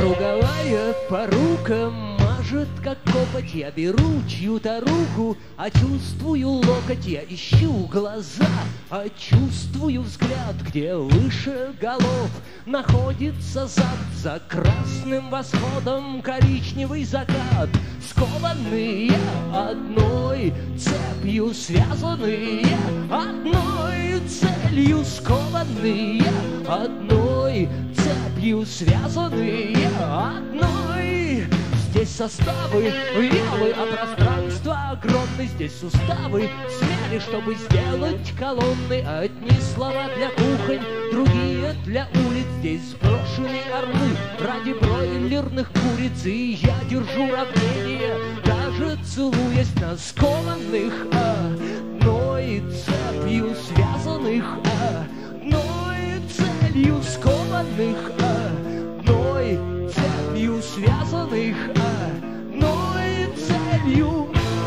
Круговая порука мажет, как копоть. Я беру чью-то руку, а чувствую локоть. Я ищу глаза, а чувствую взгляд. Где выше голов находится зад. За красным восходом коричневый закат. Скованные одной цепью, связанные одной целью. Скованные одной цепью, связанные одной. Здесь составы вялы, а пространство огромное. Здесь суставы смяли, чтобы сделать колонны. Одни слова для кухонь, другие для улиц. Здесь сброшены орлы ради бройлерных куриц. И я держу равнение, даже целуясь на скованных одной цепью, связанных одной целью. Скованных одной цепью, связанных одной целью.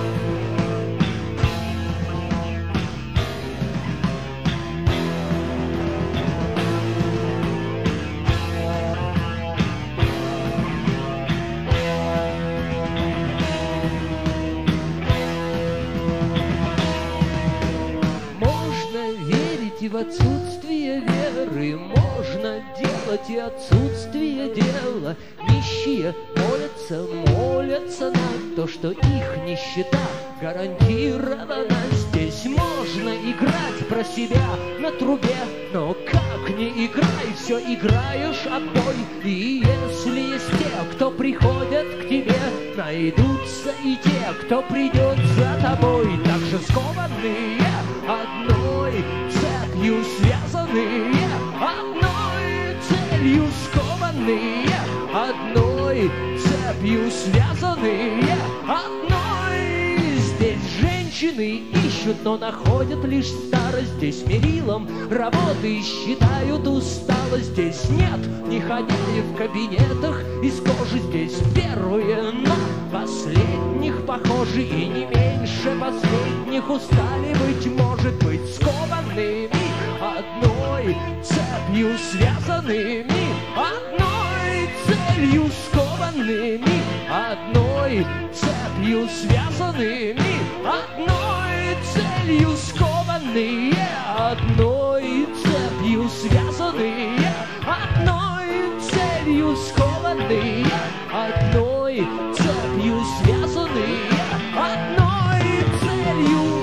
Можно верить и в отсутствие веры, можно делать и отсутствие дела. Нищие молятся, молятся на то, что их нищета гарантирована. Здесь можно играть про себя на трубе, но как не играй, все играешь одной. И если есть те, кто приходят к тебе, найдутся и те, кто придет за тобой. Также скованные одной цепью, связанные одной целью. Скованные одной цепью, связанные одной. Здесь женщины ищут, но находят лишь старость. Здесь мерилом работы считают усталость. Здесь нет неходяи в кабинетах из кожи. Здесь первые на последних похожи, и не меньше последних устали, быть может быть, скованными одной цепью, связанными одной целью. Скованными одной цепью, связанными одной целью. Скованные одной цепью, связанные одной целью. Скованные одной цепью, связанные одной целью.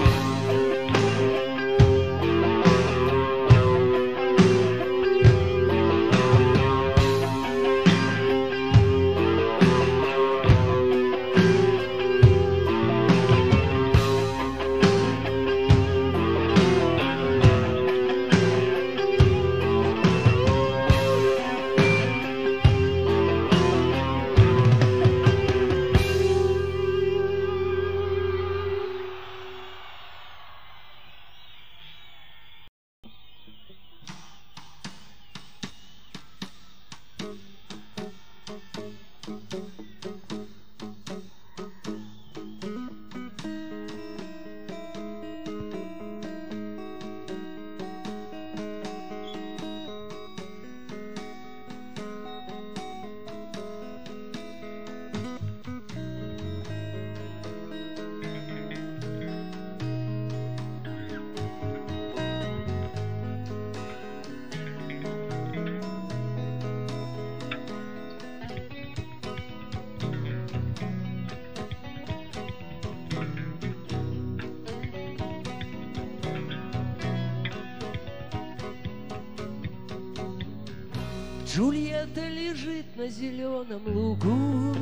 Джульетта лежит на зеленом лугу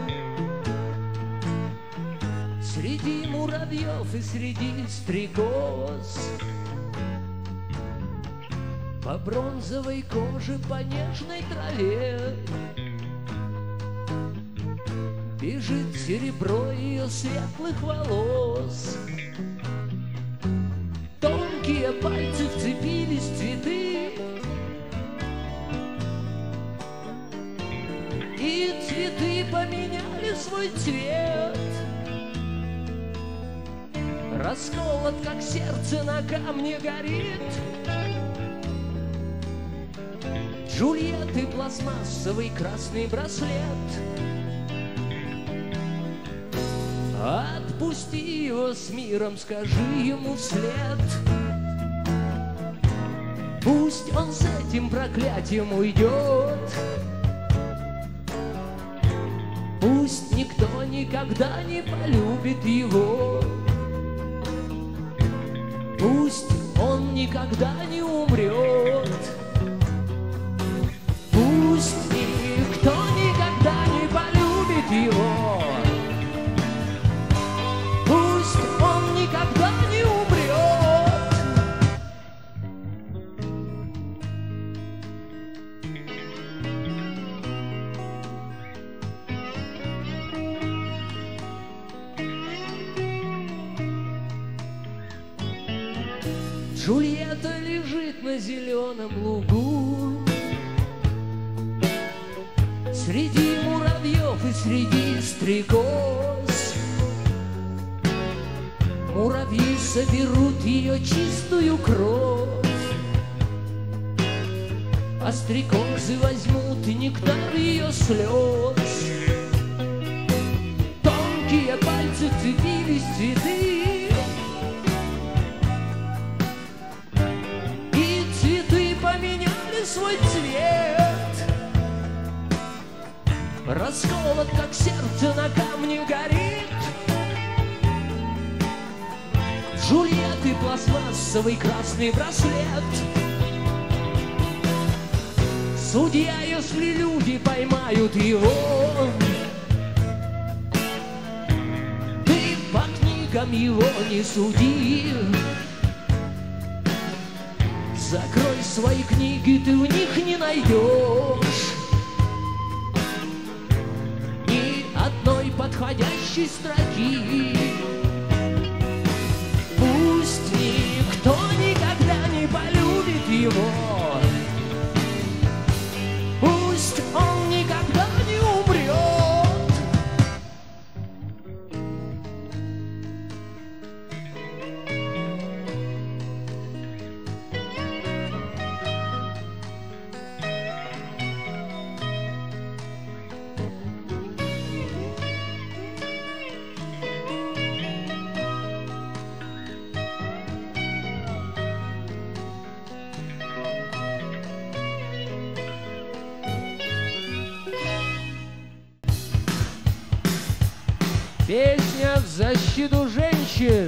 среди муравьев и среди стрекоз. По бронзовой коже, по нежной траве бежит серебро ее светлых волос. Тонкие пальцы вцепились в цветы, и цветы поменяли свой цвет. Расколот, как сердце на камне горит. Джульетты пластмассовый красный браслет. Отпусти его с миром, скажи ему вслед. Пусть он с этим проклятием уйдет. Пусть никто никогда не полюбит его. Пусть он никогда не умрет. Пусть никто никогда не полюбит его. Пусть он никогда не умрет. Джульетта лежит на зеленом лугу среди муравьев и среди стрекоз. Муравьи соберут ее чистую кровь, а стрекозы возьмут и нектар ее слез. Тонкие пальцы вцепились в цветы, и цветы поменяли свой цвет. Расколот, как сердце на камне горит. Джульетты пластмассовый красный браслет. Судья, если люди поймают его, ты по книгам его не суди. Закрой свои книги, ты в них не найдешь ни одной подходящей строки. Пусть никто никогда не полюбит его. Пусть он никогда не умрет. Песня в защиту женщин.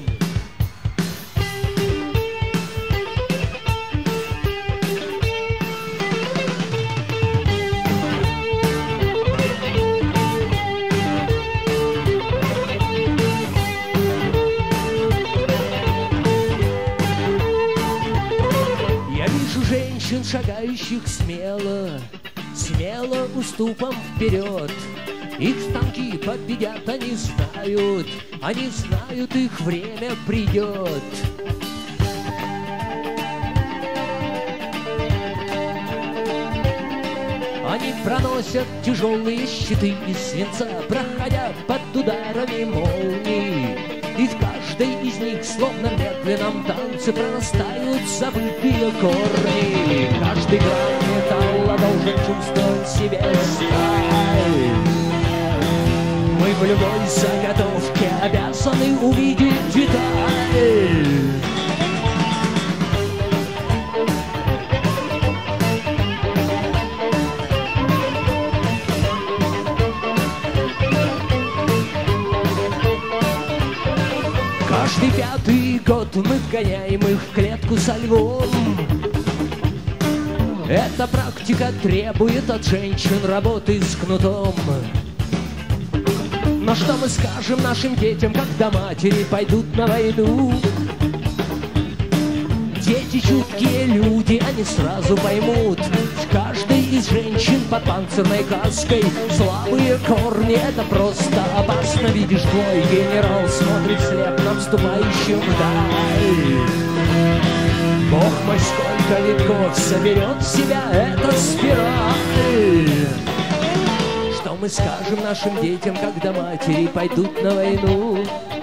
Я вижу женщин, шагающих смело, смело уступом вперед. Их станки победят, они знают, их время придет. Они проносят тяжелые щиты из свинца, проходя под ударами молний. И в каждой из них, словно в медленном танце, прорастают забытые корни. Каждый грань металла должен чувствовать себе сталь. Мы в любой заготовке обязаны увидеть деталь. Каждый пятый год мы вгоняем их в клетку со львом. Эта практика требует от женщин работы с кнутом. Но что мы скажем нашим детям, когда матери пойдут на войну? Дети чуткие люди, они сразу поймут. В каждой из женщин под панцирной каской слабые корни, это просто опасно. Видишь, твой генерал смотрит вслед нам вступающим вдаль. Бог мой, сколько веков соберет в себя эта спираль. Что мы скажем нашим детям, когда матери пойдут на войну?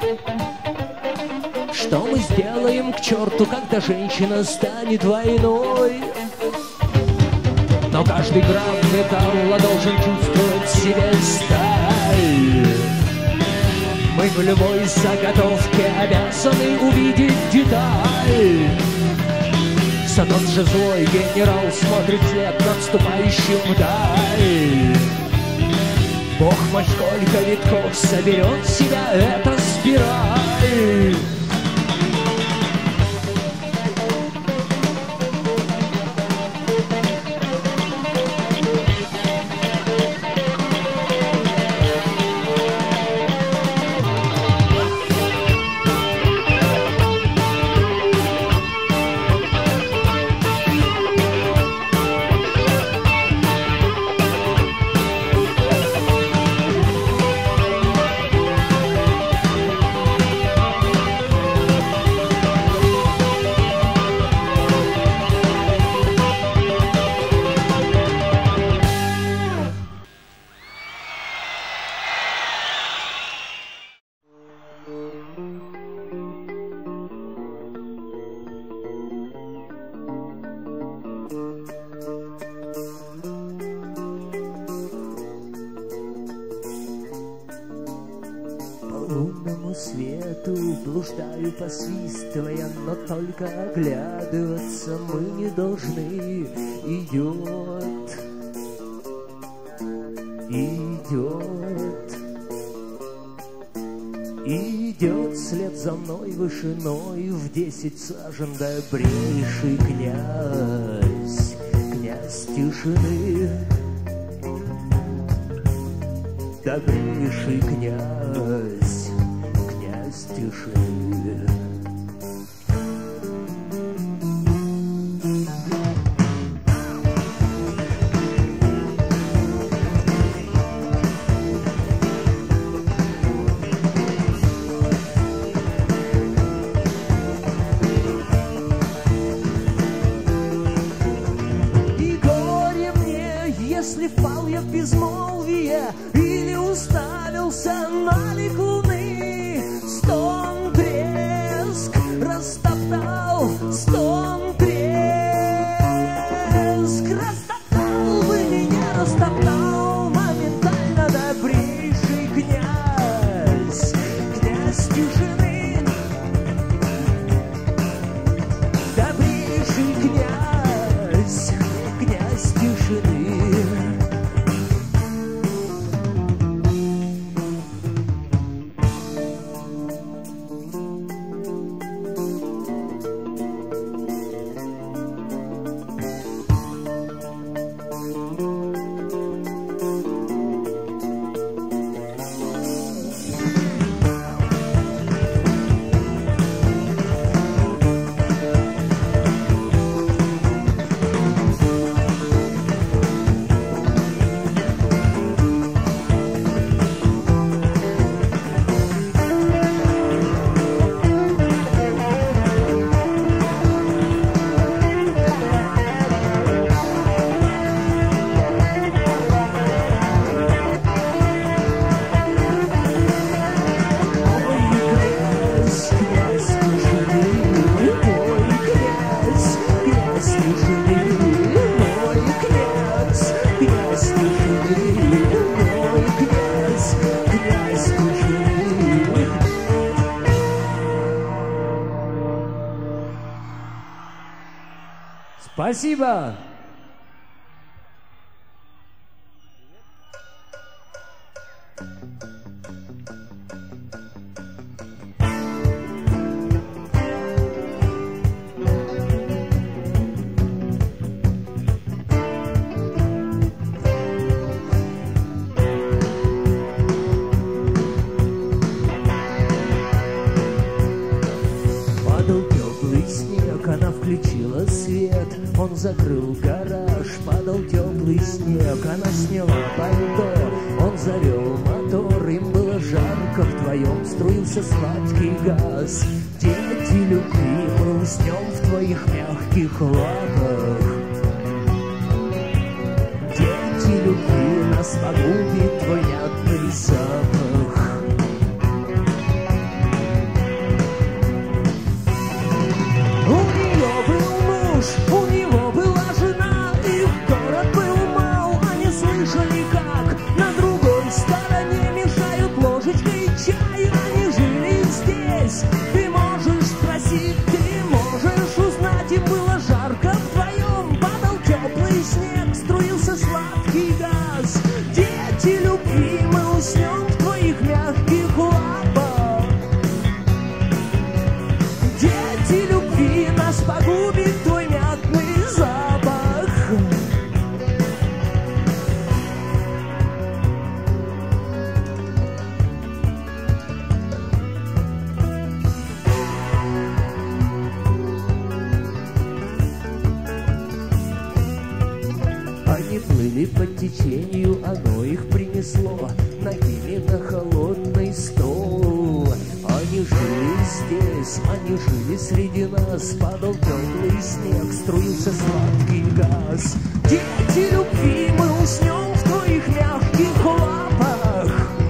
Что мы сделаем к черту, когда женщина станет войной? но каждый грамм металла должен чувствовать в себе сталь. Мы в любой заготовке обязаны увидеть деталь. Все тот же злой генерал смотрит вслед наступающим вдаль. Бог мой, сколько витков соберет в себя эта спираль. Лунному свету блуждаю, посвистывая, но только оглядываться мы не должны. Идет, идет, идет след за мной вышиной в 10 сажен добрейший князь, князь тишины. Добрейший князь, князь тишины. И горе мне, если впал я в безмолвие или уставился на лик луны. Стон, треск растоптал, стон, треск растоптал бы меня, растоптал моментально добрейший князь, князь тишины. Добрейший князь, князь тишины. Спасибо! Падал теплый снег, она включила свет, он закрыл гараж. Падал теплый снег, она сняла пальто, он завел мотор. Им было жарко, вдвоем струился сладкий газ. Дети любви, мы уснем в твоих мягких лапах. Дети любви, нас погубит твой мятный запах. У нее был муж, у него была жена, и в город был Они плыли по течению, оно их принесло ногими на холодный стол. Они жили здесь, они жили среди нас. Падал теплый снег, струился сладкий газ. Дети любви, мы уснем в твоих мягких лапах.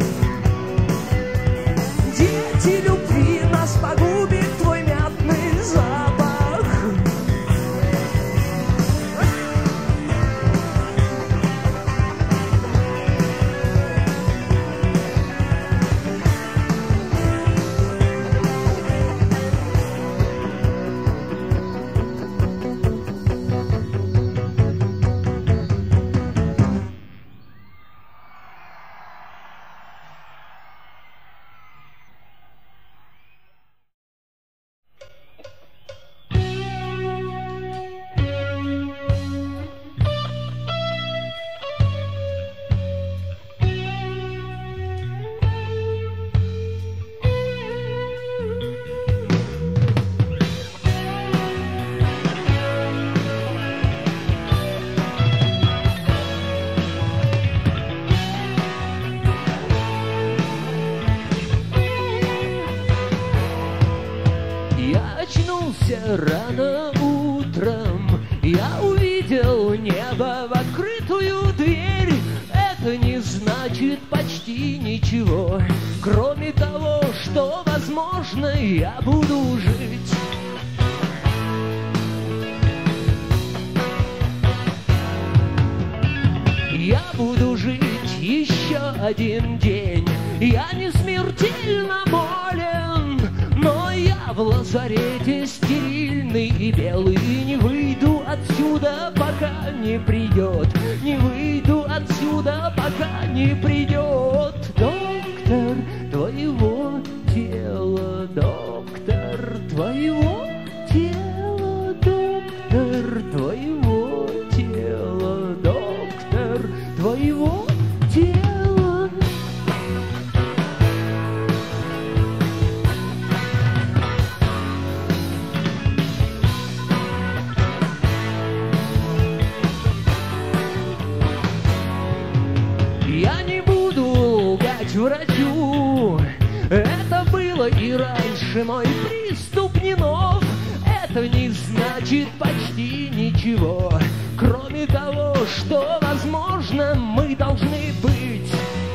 Дети любви, нас погубит твой мятный запах. Рано утром я увидел небо в открытую дверь. Это не значит почти ничего, кроме того, что, возможно, я буду жить. Я буду жить еще один день. Я не смертельно болен, но я в лазарете стерильный и белый. Не выйду отсюда, пока не придет. Не выйду отсюда, пока не придет доктор твоего тела. Доктор твоего тела. Доктор твоего тела. Доктор твоего тела. Врачу, это было и раньше, мой приступ не нов. Это не значит почти ничего, кроме того, что, возможно, мы должны быть.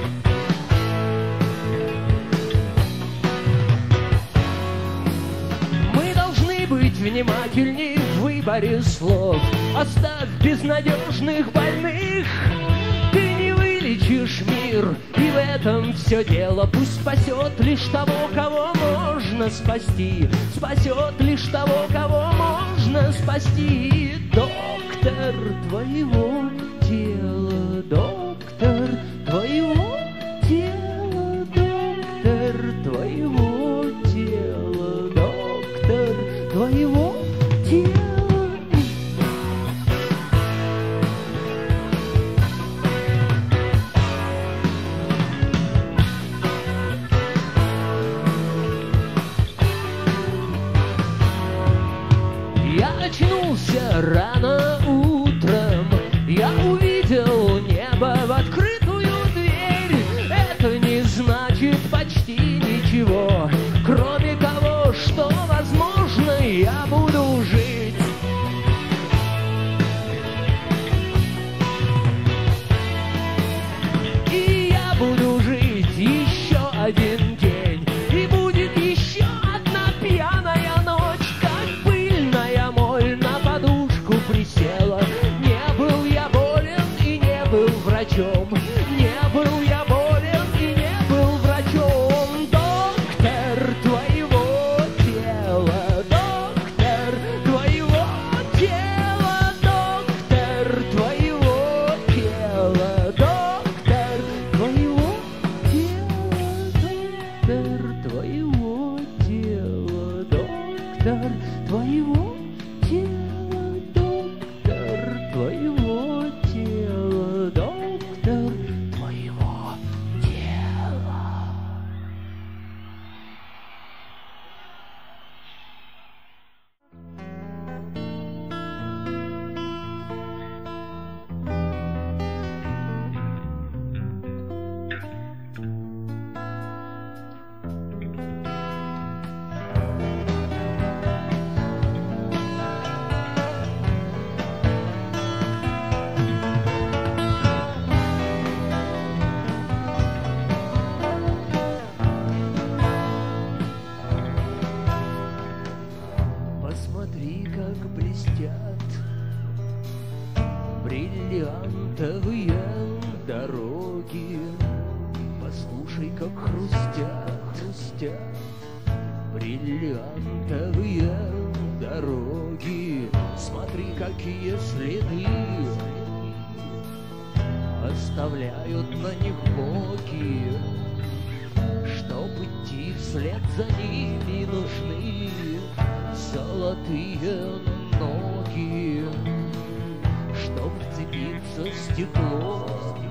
Мы должны быть внимательнее в выборе слов. Оставь безнадежных больных. Ты не вылечишь мир, и в этом все дело. Пусть спасет лишь того, кого можно спасти. Спасет лишь того, кого можно спасти. Доктор твоего тела. Доктор твоего тела. Доктор твоего тела. Доктор твоего тела. Очнулся рано утром, я увидел небо в открытую дверь. Это не значит почти ничего, кроме того, что, возможно, я буду жить. И я буду жить еще один день, и будет еще одна пьяная ночь. Присела. Не был я болен и не был врачом. Не был я болен и не был врачом. Доктор твоего тела. Доктор твоего тела. Доктор твоего тела. Доктор твоего тела. Доктор твоего тела. Доктор твоего тела. Твоего тела, доктор бриллиантовые дороги. Послушай, как хрустят, хрустят бриллиантовые дороги. Смотри, какие следы оставляют на них боги. Чтоб идти вслед за ними, нужны золотые ноги. Чтоб вцепиться в стекло,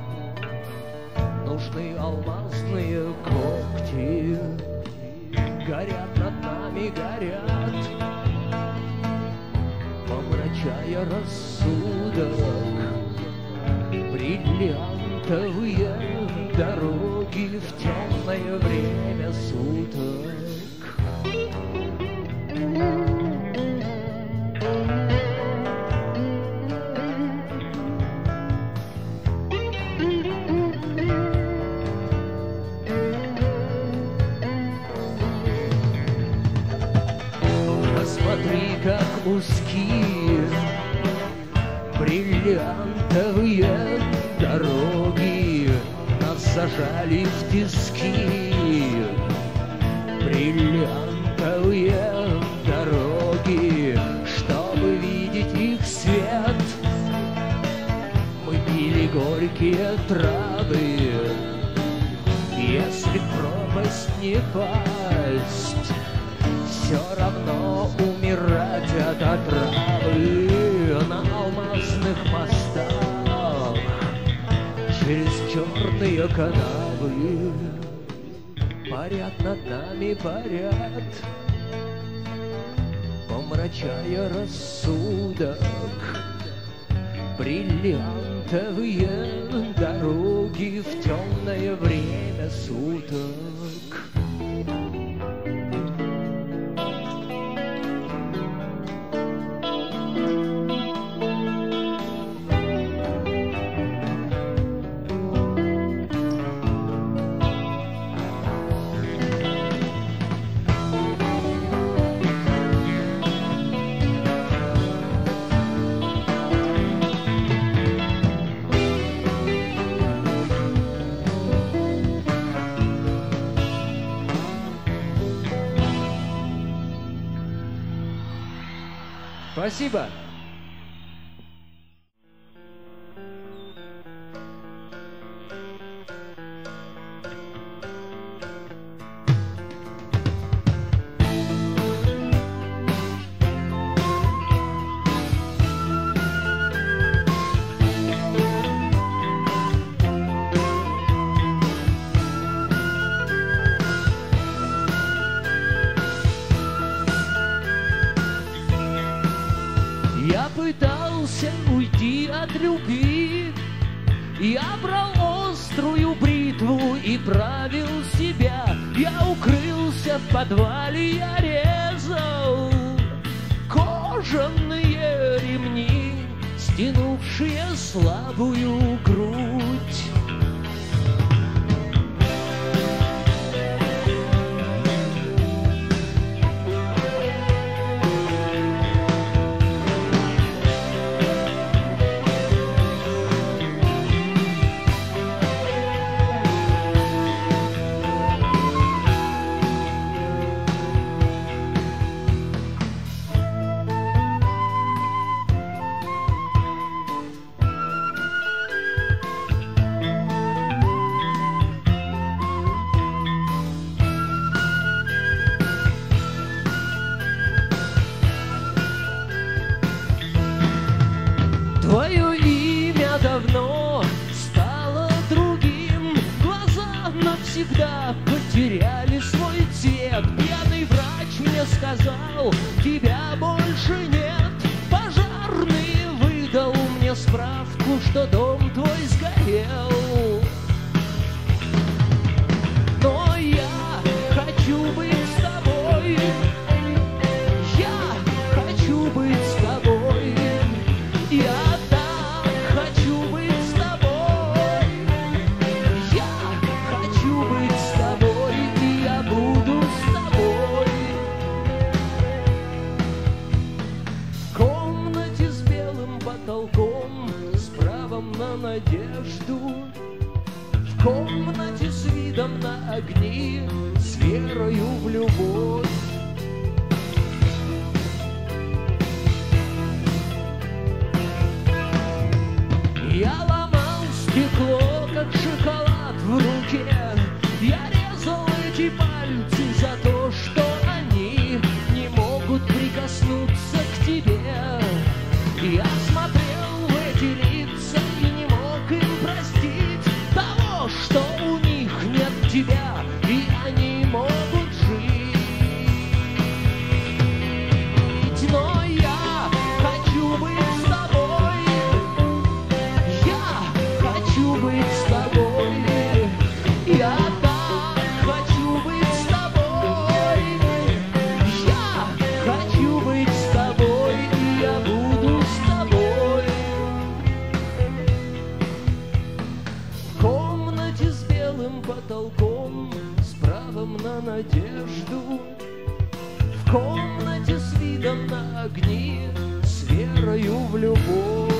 нужны алмазные когти. Горят над нами, горят, помрачая рассудок, бриллиантовые дороги в темное время суток. Посмотри, как узкие бриллиантовые дороги нас зажали в тиски. Бриллиантовые дороги, чтобы видеть их свет, мы пили горькие травы. Если в пропасть не пасть, все равно умирать от отравы. На алмазных мостах через черные канавы парят над нами, парят, помрачая рассудок, бриллиантовые дороги в темное время суток. Спасибо. Я пытался уйти от любви, я брал острую бритву и правил себя. Я укрылся в подвале, я резал кожаные ремни, стянувшие слабую грудь. Твое имя давно стало другим, глаза навсегда потеряли свой цвет. Пьяный врач мне сказал, тебя больше нет. Пожарный выдал мне справку, что дом твой сгорел. Но я хочу быть с тобой, я хочу быть с тобой, я хочу быть с тобой, я хочу быть с тобой, и я буду с тобой. В комнате с белым потолком, с надежду, в комнате с видом на огни, с верою в любовь. Я ломал стекло, как шоколад в руке. Я резал эти пальцы за то, что они не могут прикоснуться к тебе. Я смотрел в эти лица и не мог им простить того, что у них нет тебя, и они могут жить. Но я хочу быть с тобой. Я хочу быть с тобой. Я так хочу быть с тобой. Я хочу быть с тобой, и я буду с тобой. В комнате с белым потолком, с правом на надежду, в комнате с видом на огни, с верою в любовь.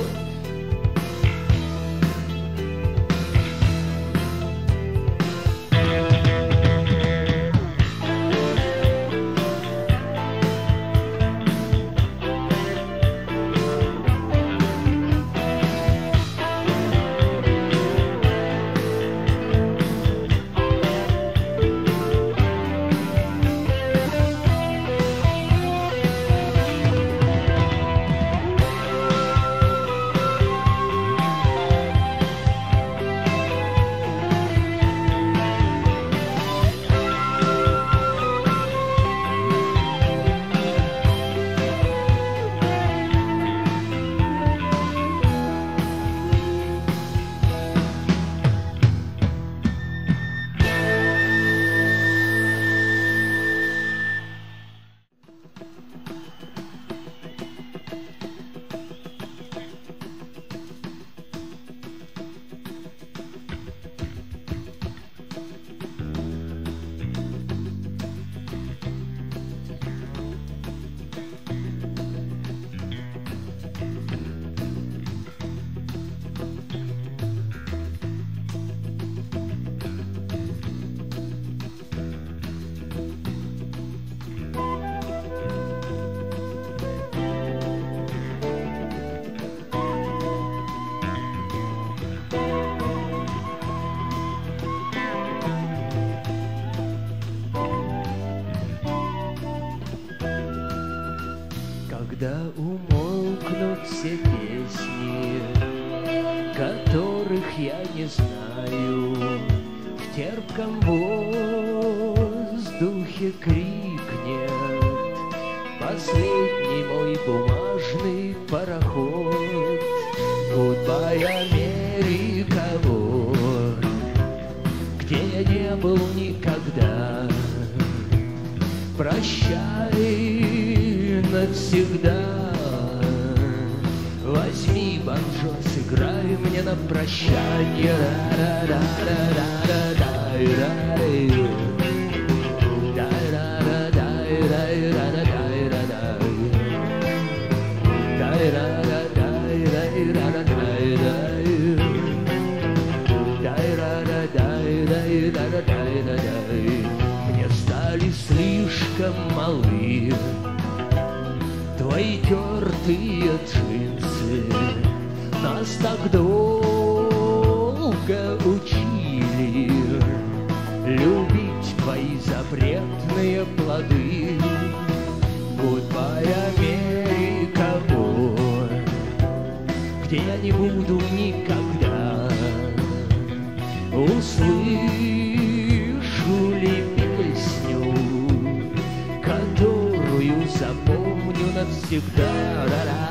Когда умолкнут все песни, которых я не знаю, в терпком воздухе крикнет последний мой бумажный пароход. Goodbye, Америка, вот, где я не был никогда. Прощай навсегда. Возьми банджо, сыграй мне на прощанье. Мне стали слишком малы твои тертые джинсы. Нас так долго учили любить твои запретные плоды. Goodbye, Америка, вот, где я не буду никогда. Услышу ли песню, которую запомню навсегда?